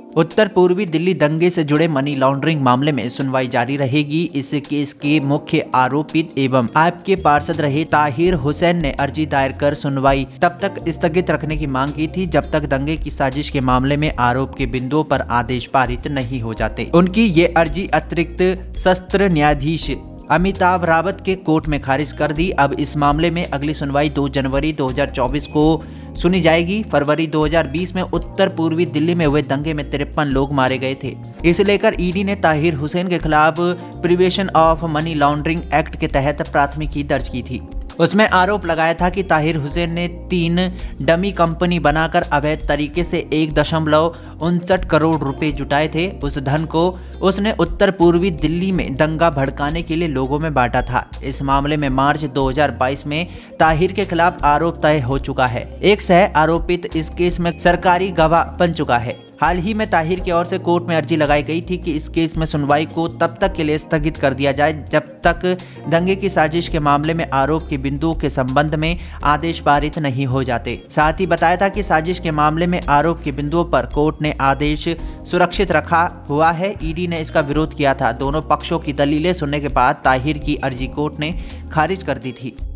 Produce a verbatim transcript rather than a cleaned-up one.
उत्तर पूर्वी दिल्ली दंगे से जुड़े मनी लॉन्ड्रिंग मामले में सुनवाई जारी रहेगी। इस केस के मुख्य आरोपित एवं आप के पार्षद रहे ताहिर हुसैन ने अर्जी दायर कर सुनवाई तब तक स्थगित रखने की मांग की थी जब तक दंगे की साजिश के मामले में आरोप के बिंदुओं पर आदेश पारित नहीं हो जाते। उनकी ये अर्जी अतिरिक्त सत्र न्यायाधीश अमिताभ रावत के कोर्ट में खारिज कर दी। अब इस मामले में अगली सुनवाई दो जनवरी दो हज़ार चौबीस को सुनी जाएगी। फरवरी दो हज़ार बीस में उत्तर पूर्वी दिल्ली में हुए दंगे में तिरपन लोग मारे गए थे। इसे लेकर ईडी ने ताहिर हुसैन के खिलाफ prevention of money laundering act के तहत प्राथमिकी दर्ज की थी। उसमें आरोप लगाया था कि ताहिर हुसैन ने तीन डमी कंपनी बनाकर अवैध तरीके से एक दशमलव उनसठ करोड़ रुपए जुटाए थे। उस धन को उसने उत्तर पूर्वी दिल्ली में दंगा भड़काने के लिए लोगों में बांटा था। इस मामले में मार्च दो हज़ार बाईस में ताहिर के खिलाफ आरोप तय हो चुका है। एक सह आरोपित इस केस में सरकारी गवाह बन चुका है। हाल ही में ताहिर की ओर से कोर्ट में अर्जी लगाई गई थी कि इस केस में सुनवाई को तब तक के लिए स्थगित कर दिया जाए जब तक दंगे की साजिश के मामले में आरोप के बिंदुओं के संबंध में आदेश पारित नहीं हो जाते। साथ ही बताया था कि साजिश के मामले में आरोप के बिंदुओं पर कोर्ट ने आदेश सुरक्षित रखा हुआ है। ईडी ने इसका विरोध किया था। दोनों पक्षों की दलीलें सुनने के बाद ताहिर की अर्जी कोर्ट ने खारिज कर दी थी।